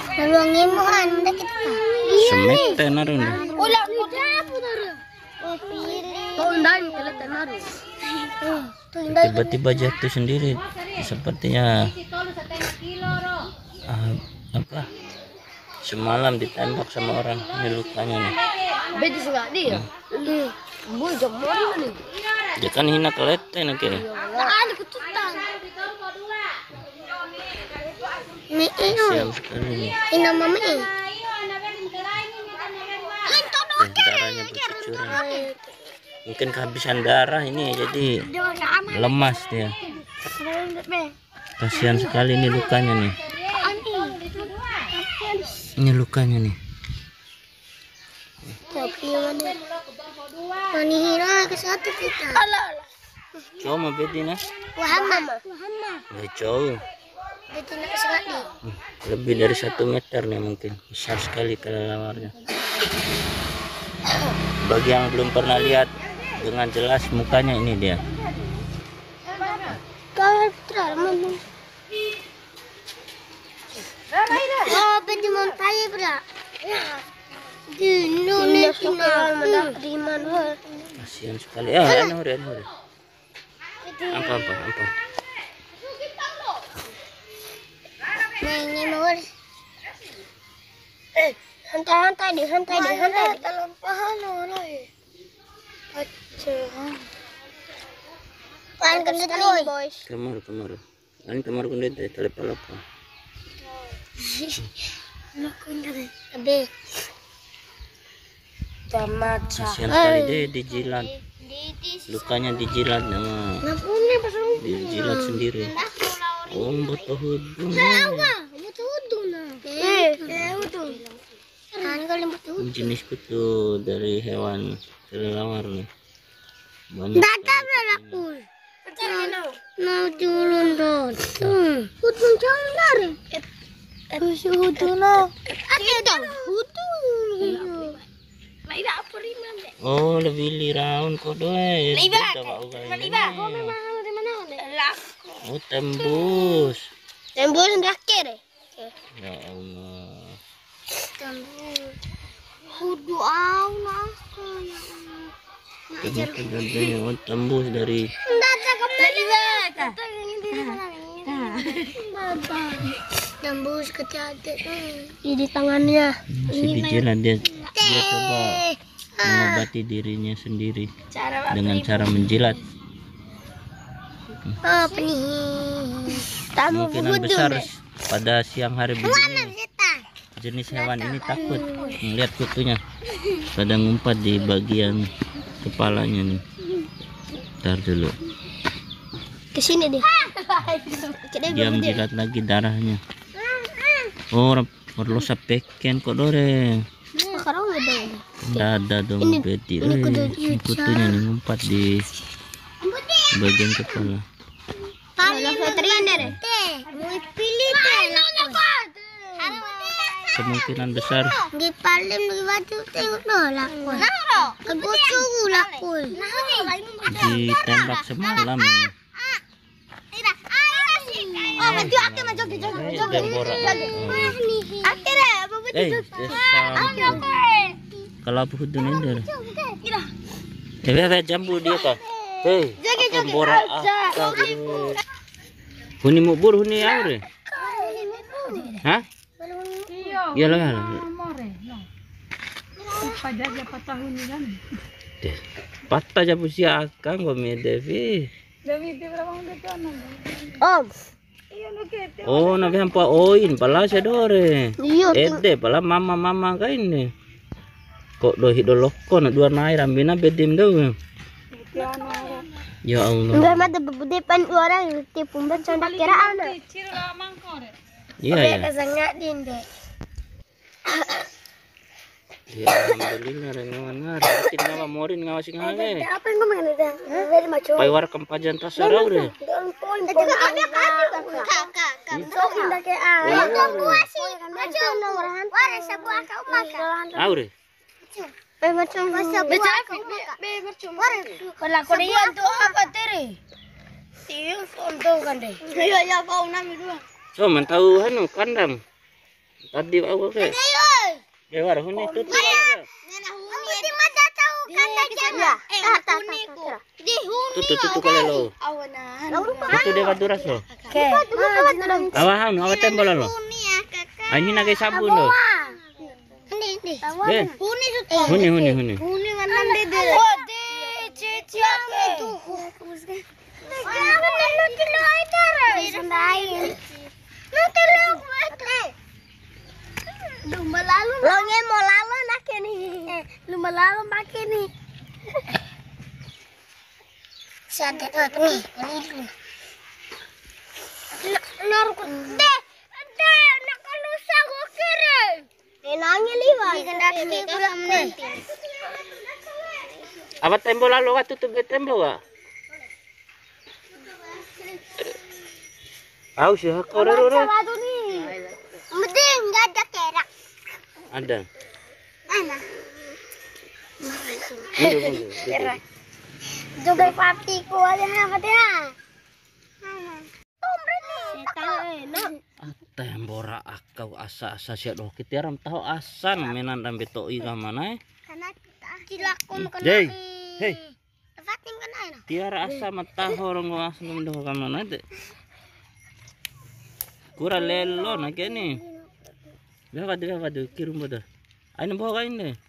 Nalungin mo anda kita. Semet tenaron. Ulang udah putar. Oh pilih. Tundan kalau tenar. Tiba-tiba jatuh sendiri. Sepertinya apa? Semalam ditembak sama orang. Ini lukanya nih. Beda juga dia. Boy jamur nih. Dia kan hina kelete nih kira. Ada kututan. Sial sekali nih. Hina mama ini. Darahnya bercucuran. Mungkin kehabisan darah ini jadi lemas dia. Kasihan sekali ini lukanya nih. Ini lukanya nih. Manihina ke satu kita. Cowok mau bedina? Muhammad. Jauh. Betina sekali. Lebih dari 1 meter nih mungkin. Besar sekali kelelawarnya. Bagi yang belum pernah lihat dengan jelas mukanya, ini dia. Oh, pwede mong tayo, bro. Kasihan sekali. Anu. Apa. Hantai deh. Kamar. Ani kamar ko dito, telepala ko. Kasihan sekali deh, dijilat. Lukanya dijilat nama. Dijilat sendiri. Oh, butuh hudung. Jenis kutu dari hewan kelelawar nih. Banyak. Oh, lebih liraun kok doy. Oh, tembus. Tembus terakhir. Ya Allah. Tembus. Kudu auna. Oh, tembus dari. Tembus ke titik. Di tangannya. Masih dijilat dia coba mengobati dirinya sendiri dengan cara menjilat. Kemungkinan besar pada siang hari begini jenis hewan ini takut melihat kutunya, pada ngumpat di bagian kepalanya nih. Ntar dulu kesini deh, dia menjilat lagi darahnya. Oh, perlu sapeken kok dore. Ada dong beti. Kutunya nih ngumpat di bagian kepala. Kemungkinan besar ditembak semalam. Kalau aku hudun ini jambu dia kah? Bora huni mubur huni aure. Hah? Iya lah. Patah aja pusi akang kok Devi. Om. Oh, nabi hampa oin pala sedore. Ede pala mama kain nih. Kok dohi doloko na dua naira ambina bedim do. Ya Allah. Enggak mata bebudepan orang tipu bencana kiraan. Iya ya. Kesengak din deh. Ya alhamdulillah rengawan ngar. Bikin ngawa morin ngawasi ngale. Apa yang ngomong ini dah? Very macho. Pai war kempajan tasarau deh. Aure. So, man tahu hanu kandang. Tadi aku ke. War huni tutu. Tutu kali lo. Tutu de vaduras lo. Awahan, awa tembol lo. Ini naga sabun lo. Huni. Apa tembok lalu waktu tutup tembok gak? Aku sih kau roro. Mending nggak ada kerak. Ada. Mana? Kerak. Juga patiku aja apa dia? Tembora akau asa siap doh kita ram tahu asan menan dan beto iga mana? Karena kilakun kena. Hey. Fatim kena. Tiara asa mata orang gua asam doh kan mana deh. Kura lelo nak ni. Berapa kirim bodoh. Aina bawa kain deh.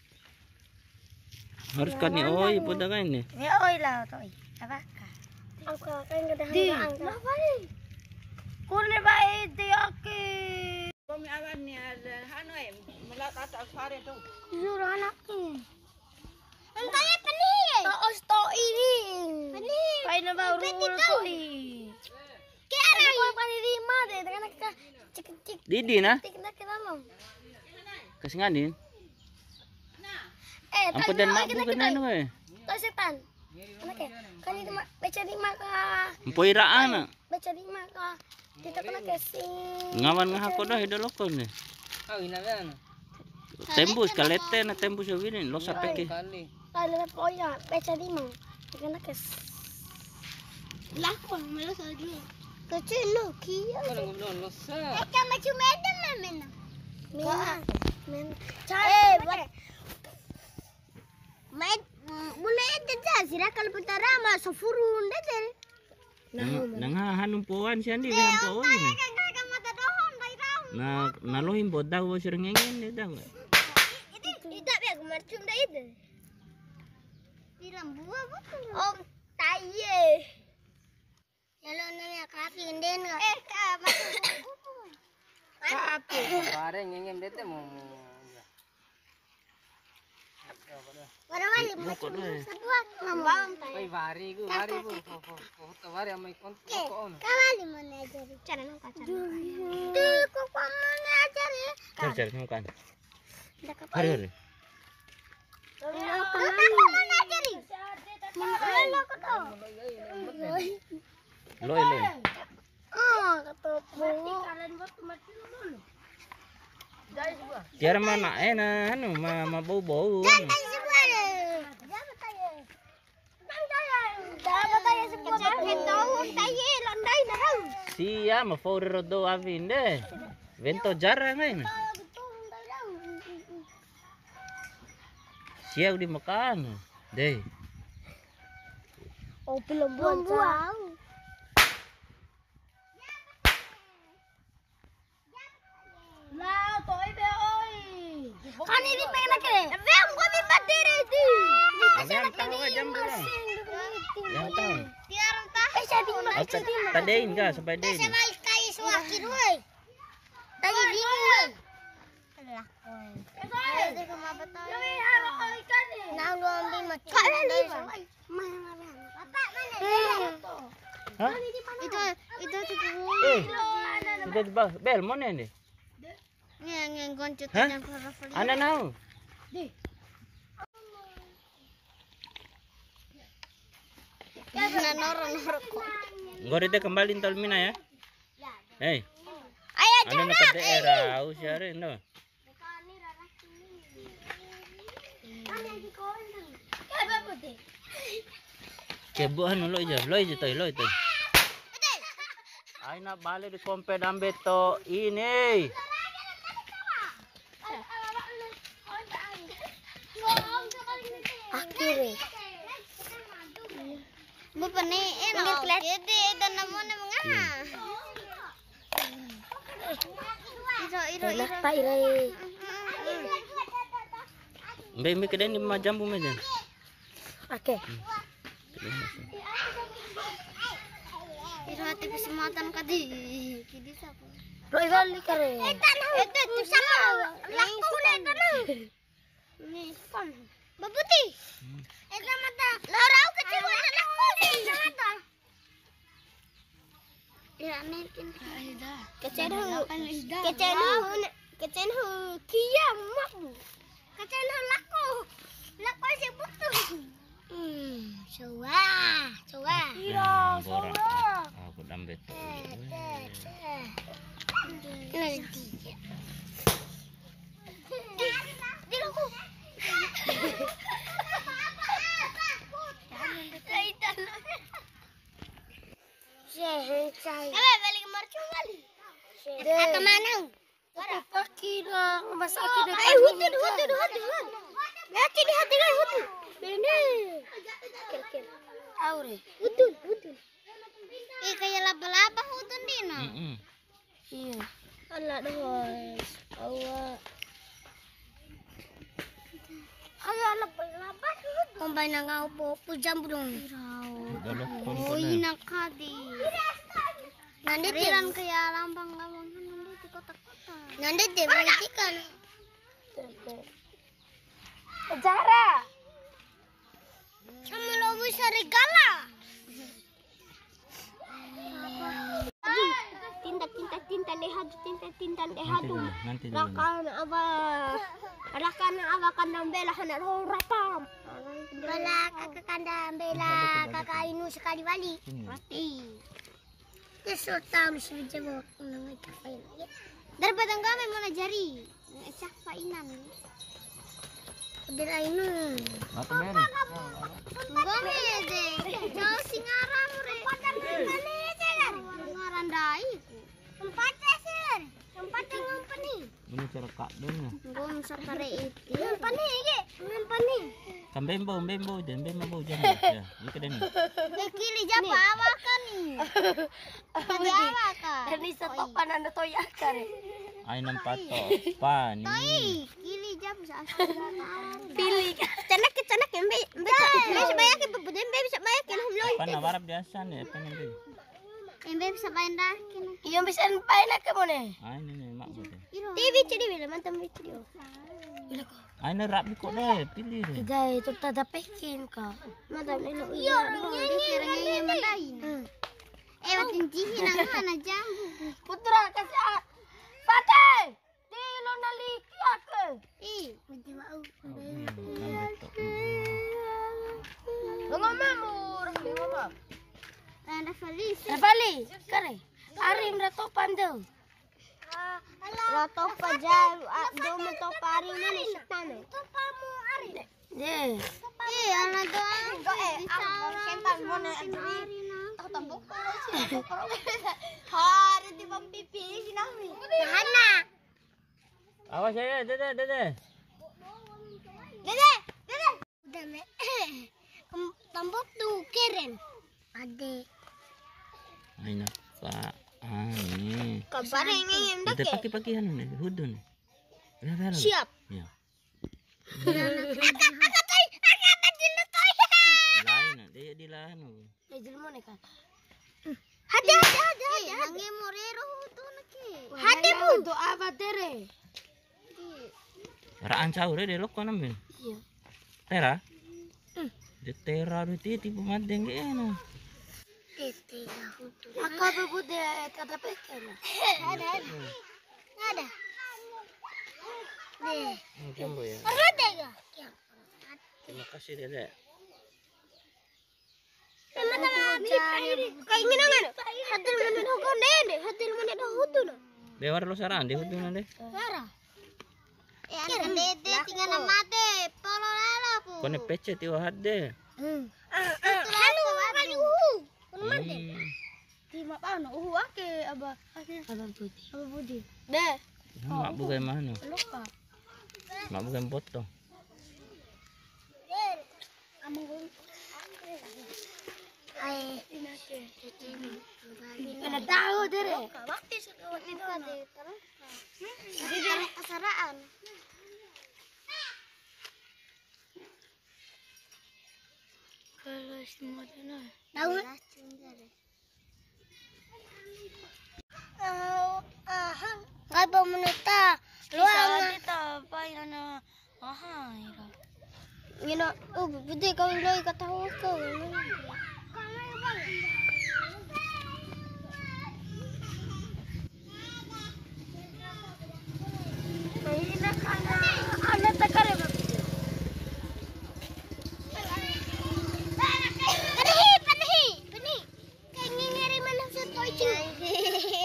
Harus kan ni oi bodoh kain ni. Ya oi lah oi. Apa? Aku kain kada hang. Apa ni? Kurne bae diake. Kami awan ni hanoi melat atas sare tu. Juru anak ni. Entahnya pening. Taos to ini. Pening. Kain baru rukoi. Kira kau paling lima deh dengan kita cek. Didi nah. Kita mau. Kesinganin. Apa dan mak bukan anu eh? Setan. Anak kali itu baca di maka. Empoiraan. Baca di maka. Kita kena casing. Ngawan ngahako dah hidup lokal ni. Oh ina kan. Tembus kalete na tembus ini losa peke. Kalau poya baca di maka. Kena cas. Lakon melos lagi. Kecil lu kia. Kalau belum losa. Eka macam medan mana? Men. Mulai ada sirah kalau putara masuk furun deh. Nangahanong puan siya di ang puan ni. Na lohim bodaw wa sir ngengin ni daw. Ida biar marcum dah itu. Bilang buah betul. Om taye. Kalau nanya kafe inden enggak? Kape. Bare ngengem dete mo. Warawali macam sebuah ngambang tayo. Ay vari bu. Ko vari amay kon. Kawali mo na ajari. Cara nang kacar. Di ko pa mo na ajari. Cari kan. Hari. Ko mo na ajari. Mana ko to? Loy. Oh, katopo. Tiara mana na ano mabau-bau. Siya ma-forro do avin deh. Vento jarang ngayon. Siya udah makan. Deh. Oh, belum buang. Lah, toy be oi. Kan ini pengen lagi. Vem gua di bateri itu. Yang tahu ka jam berapa? Yang tahu. Tiarang tahu jadi mana? Tadain ka sampai dain. Sabay kayo suwakin oi. Tadi bingung. Alah, oi. Ada kemabatan. Yang harus kau ikan ni. Nak lu ambil macam. Kau lima. Mana? Bapak mana? Hah? Itu cukup. Sudah coba bel mana ni? Yang goncut Hah? yang korofoli. Ana nau. Ya noro kok. Gorite kembali tol mina ya. Hei. Ayo Ano na ka daerah usyare no. Kebuhan lo aja toy. Ay na bale di kompe dambe to ini. kiri. Bapak nih enak. Jadi dan namanya mengah. Iro. Mbe kedai ni macam pun meja. Oke. Iro hati kesematan kadi. Kidi siapa? Roy kali kare. Tanah. Itu sama. Laku le tanah. Nih, kon. Babuti. Eta mata. Larau kecil mana laku ni mata. Ya nekin. Kecil kiamat. Kecil laku. Laku si butuh. Coba. Aku dambe tu. Balik ke mercu kali. Ke mana? Kaki dah, masak kaki dah. Hutun. Hati di hati kan hutun. Benar. Kel. Aure. Hutun. Kayak laba-laba hutun dina. Iya. Alah dah. Awak. Kayak laba-laba hutun. Kompai nangau po jam belum. Oh, ina kadi. Nanti tiran kayak lambang nanti di kotak-kotak. Nanti dia menghentikan. Sejarah. Sama logo serigala. Tinta lehadu. Rakan abang bela hanak rapam. Bala kakak kandang bela kakak inu sekali balik. Mati. Kesultam sejauh mengapain? Daripada kami mana jari, cak painan. Bila inu. Apa mere? Gome deh. Jauh singaram re. Ngarandai. Tempatnya sih. Tempatnya ngampani. Ini cara kak dong. Gom sakare itu. Ngampani. Kan bembo dan bembo jangan. Ya, ini kedai ni. Kili japa awakan ni. Kili awakan. Ini setopan anda toyak kare. Ay nampak pan. Kili jap sa. Pilih. Canak embe. Bisa bayar ke bebudem bisa bayar ke humloy. Pan nawarap biasa ni, pengen tu. Embe bisa bayar dah. Iyo bisa pakai nak kemana? Ay ni mak betul. TV jadi bila mantam video. Ay na rap ko deh, pilih deh. Tidak itu tak pekin kak. Madam ilo iyo. Nyanyi mandain. Watin jihin ang mana jambu. Putra kasih. Fatih. Tilo naliki aku. Mesti mau. Ngomong ngomong. Ada Feliz. Bali, kare. Arim ratopan tu. Rato pajal, do mo to pari na ni sana. To pamu ari. Ye. Ana do. Sentan mo na ari. Tambok ko siya. Hari di bang pipi sinami. Hana. Awas saya, dede. Dede. Udah me. Tambok tu keren. Ade. Ay napa. Ni. Kabar ingin Kita pakai-pakihan ni, hudun. Siap. Ya. Lain, dia di lahan. Ejil mo ni kak. Hadi. Angin morero tu naki. Hadi mu. Doa batere. Raan caure de lok kono men. Iya. Tera? De tera itu tipu madeng ge na. Aku bebu de kada pekin. Ada. Deh. Jambo ya. Ada ga? Terima kasih dede. Keinginan hadir mana hukum deh, hadir mana hukum na. Bewar lo saran de hudun de. Lara. Kira dede tinggal nama deh, polo lala pu. Kone pece ti hadde. Halo, kali uhu. Di mapano ake aba budi. Deh. Mak bukan mana? Lupa. Mak bukan botong. Ay, Kena tahu deh. jadi kesaraan. Kalau semua dana. Tahu? Nggak mau menita. Luang. Kita apa yang na? Aha, ira. Yun na. Oh, buti kau loy katawa ko. Mahina ka na. Ano ta ka rin? Panahi. Kaya ngingiri man lang sa torch.